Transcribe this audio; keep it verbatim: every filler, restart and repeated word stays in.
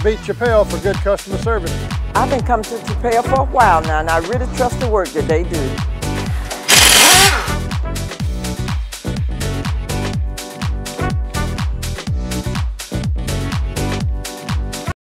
can't beat Chappell for good customer service. I've been coming to Chappell for a while now, and I really trust the work that they do.